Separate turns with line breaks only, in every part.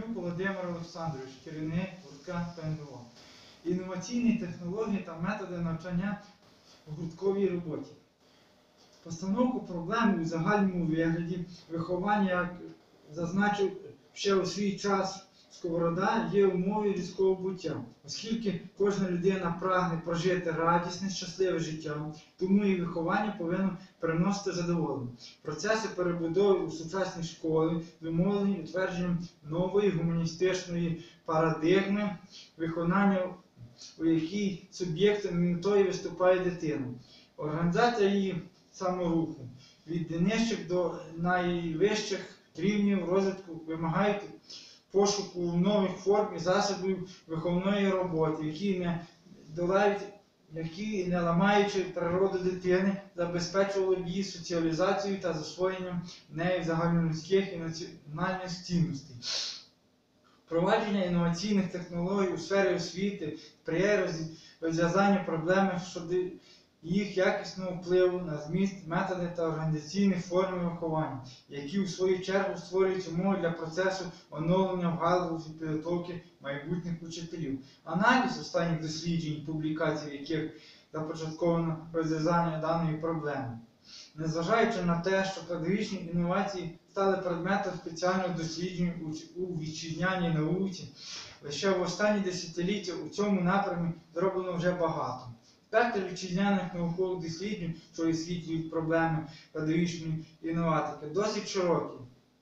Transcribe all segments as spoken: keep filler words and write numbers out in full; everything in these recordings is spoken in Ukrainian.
Ковальчук Володимир Олександрович, керівник гуртка ПНВО. Інноваційні технології та методи навчання у гуртковій роботі. Постановку проблем у загальному вигляді виховання, як зазначив ще у свій час Сковорода, є умовою людського буття, оскільки кожна людина прагне прожити радісне, щасливе життя, тому і виховання повинно приносити задоволення. Процеси перебудови у сучасній школі зумовлені утвердженням нової гуманістичної парадигми, виконання, у якій суб'єктом і метою виступає дитина. Організація її саморуху від нижчих до найвищих рівнів розвитку вимагають пошуку нових форм і засобів виховної роботи, які не долають, які, не ламаючи природу дитини, забезпечували б її соціалізацію та засвоєнням нею загальнолюдських і національних цінностей. Впровадження інноваційних технологій у сфері освіти сприяє розв'язанню проблеми щодо їх якісного впливу на зміст, методи та організаційні форми виховання, які, у свою чергу, створюють умови для процесу оновлення в галузі підготовки майбутніх учителів. Аналіз останніх досліджень і публікацій, в яких започатковано розв'язання даної проблеми. Незважаючи на те, що педагогічні інновації стали предметом спеціального дослідження у вітчизняній науці, лише в останні десятиліття у цьому напрямі зроблено вже багато. Спектр вітчизняних наукових досліджень, що висвітлюють проблеми педагогічної інноватики, досить широкий.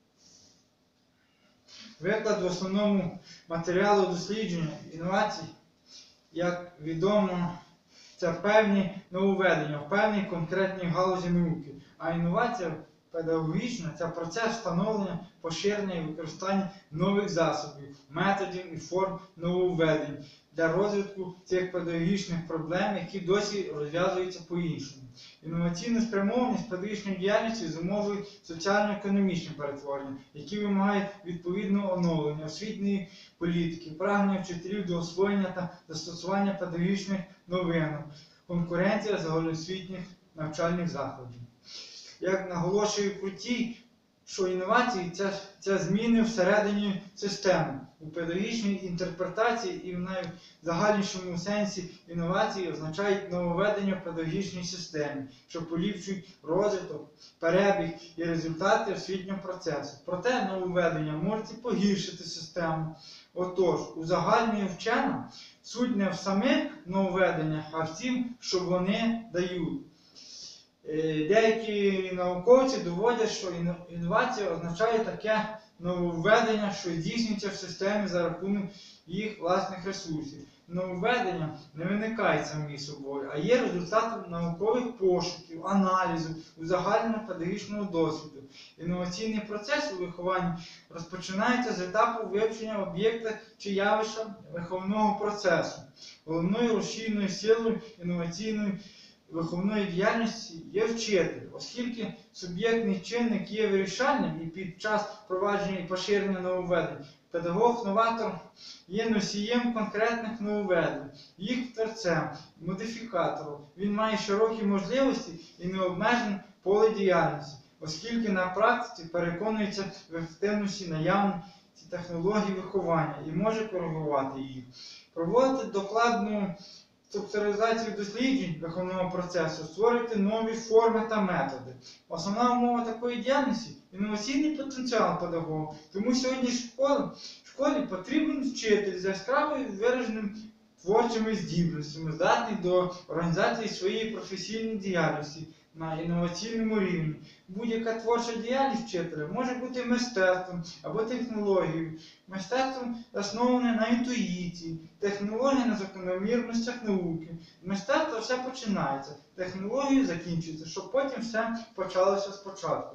Виклад в основному матеріалу дослідження інновацій, як відомо, це певні нововведення в певній конкретній галузі науки, а інновація педагогічна – це процес встановлення, поширення і використання нових засобів, методів і форм нововведень для розвитку цих педагогічних проблем, які досі розв'язуються по-іншому. Інноваційна спрямованість педагогічної діяльності зумовлює соціально-економічні перетворення, які вимагають відповідного оновлення освітньої політики, прагнення вчителів до освоєння та застосування педагогічних новинок, конкуренція загальноосвітніх навчальних закладів. Як наголошує Крутій, що інновації це, це зміни всередині системи. У педагогічній інтерпретації і в найзагальнішому сенсі інновації означають нововведення в педагогічній системі, що поліпшують розвиток, перебіг і результати освітнього процесу. Проте нововведення можуть і погіршити систему. Отож, узагальнює вчена суть не в самих нововведеннях, а в тім, що вони дають. Деякі науковці доводять, що інновація означає таке нововведення, що здійснюється в системі за рахунок їх власних ресурсів. Нововведення не виникає самі собою, а є результатом наукових пошуків, аналізу, узагальненого педагогічного досвіду. Інноваційний процес у вихованні розпочинається з етапу вивчення об'єкта чи явища виховного процесу. Головною рушійною силою інноваційної виховної діяльності є вчитель, оскільки суб'єктний чинник є вирішальним і під час впровадження і поширення нововведень. Педагог-новатор є носієм конкретних нововведень, їх творцем, модифікатором. Він має широкі можливості і необмежене поле діяльності, оскільки на практиці переконується в ефективності наявності технологій виховання і може коригувати їх. Проводити докладну структуризацію досліджень виховного процесу, створювати нові форми та методи. Основна умова такої діяльності – інноваційний потенціал педагога. Тому сьогодні в школі, в школі потрібен вчитель з яскраво вираженими творчими здібностями, здатний до організації своєї професійної діяльності на інноваційному рівні. Будь-яка творча діяльність вчителя може бути мистецтвом або технологією. Мистецтвом засноване на інтуїції, технологія на закономірностях науки. Мистецтво все починається, технологією закінчується, щоб потім все почалося спочатку.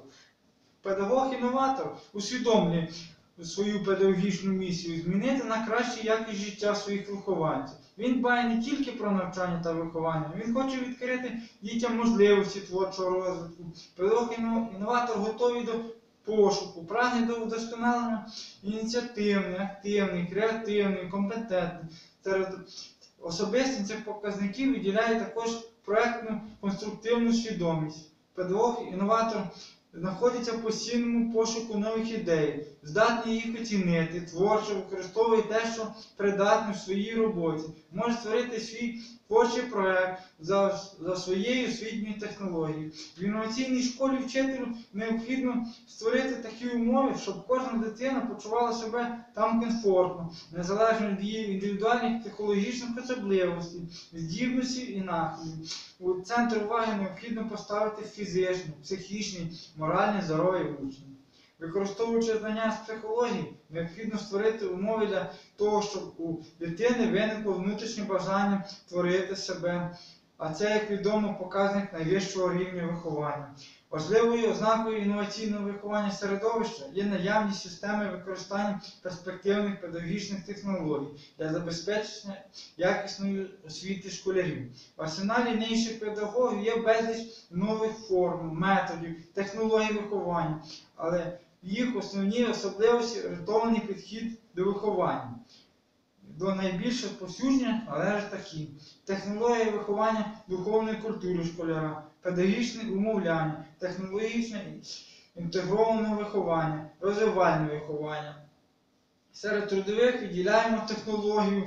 Педагог-інноватор усвідомлює свою педагогічну місію змінити на кращу якість життя своїх вихованців. Він дбає не тільки про навчання та виховання, він хоче відкрити дітям можливості творчого розвитку. Педагог-інноватор готовий до пошуку, прагне до вдосконалення ініціативний, активний, креативний, компетентний. Серед особистих цих показників виділяє також проєктну конструктивну свідомість. Педагог-інноватор знаходиться в постійному пошуку нових ідей, здатний їх оцінити, творчо використовує те, що придатне в своїй роботі, може створити свій творчий проект за, за своєю освітньою технологією. В інноваційній школі вчителю необхідно створити такі умови, щоб кожна дитина почувала себе там комфортно, незалежно від її індивідуальних психологічних особливостей, здібностей і нахилів. У центр уваги необхідно поставити фізичне, психічне, моральне здоров'я учнів. Використовуючи знання з психології, необхідно створити умови для того, щоб у дитини виникло внутрішнє бажання творити себе, а це, як відомо, показник найвищого рівня виховання. Важливою ознакою інноваційного виховання середовища є наявність системи використання перспективних педагогічних технологій для забезпечення якісної освіти школярів. В арсеналі нинішніх педагогів є безліч нових форм, методів, технологій виховання, але їх основні особливості – орієнтований підхід до виховання. До найбільш розповсюдження належать такі: технологія виховання духовної культури школяра, педагогічне умовляння, технологічне інтегроване виховання, розвивальне виховання. Серед трудових виділяємо технологію,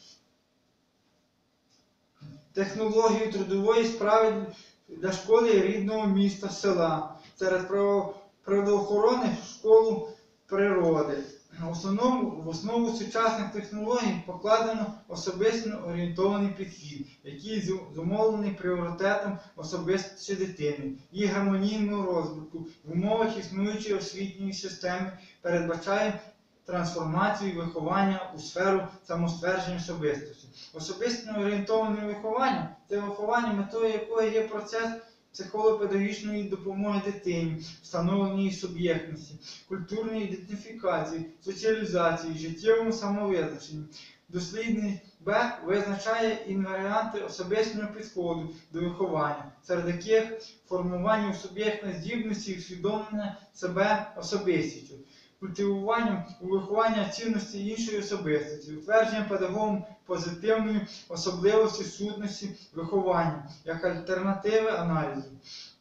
технологію трудової справи для школи рідного міста, села. Серед природоохорони – школу природи. В основному, в основу сучасних технологій покладено особисто орієнтований підхід, який зумовлений пріоритетом особистості дитини, її гармонійного розвитку в умовах існуючої освітньої системи, передбачає трансформацію виховання у сферу самоствердження особистості. Особисто орієнтоване виховання – це виховання, метою якого є процес психолого-педагогічної допомоги дитині, встановлення її суб'єктності, культурної ідентифікації, соціалізації, життєвому самовизначенню. Дослідний Бек визначає інваріанти особистого підходу до виховання, серед яких формування у суб'єктної здібності і усвідомлення себе особистістю, культивуванням у виховання цінності іншої особистості, утвердження педагогом позитивної особливості сутності виховання, як альтернативи аналізу,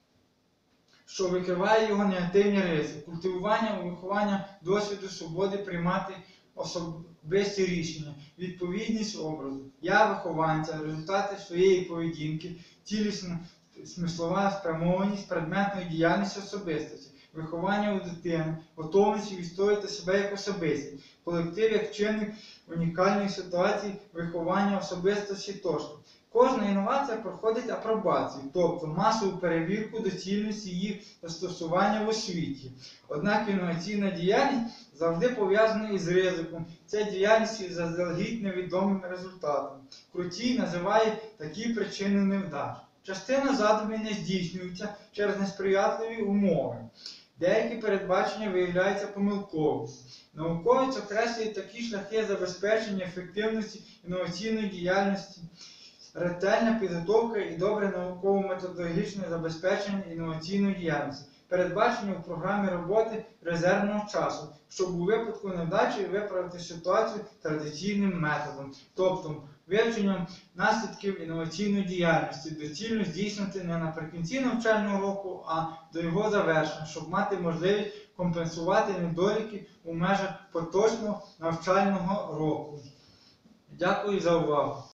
що викриває його негативні риси, культивування у виховання досвіду свободи приймати особисті рішення, відповідність образу, я вихованця, результати своєї поведінки, цілісна смислова спрямованість предметної діяльності особистості, виховання у дитини, готовності відстояти себе як особистість, колектив як чинник унікальної ситуації, виховання особистості тощо. Кожна інновація проходить апробацію, тобто масову перевірку доцільності її застосування в освіті. Однак інноваційна діяльність завжди пов'язана із ризиком. Ця діяльність із заздалегідь невідомим результатом. Крутій називає такі причини невдач. Частина задумів не здійснюється через несприятливі умови. Деякі передбачення виявляються помилковими. Науковець окреслює такі шляхи забезпечення ефективності інноваційної діяльності, ретельна підготовка і добре науково-методологічне забезпечення інноваційної діяльності, передбачення у програмі роботи резервного часу, щоб у випадку невдачі виправити ситуацію традиційним методом, тобто вивченням наслідків інноваційної діяльності, доцільно здійснити не наприкінці навчального року, а до його завершення, щоб мати можливість компенсувати недоліки у межах поточного навчального року. Дякую за увагу.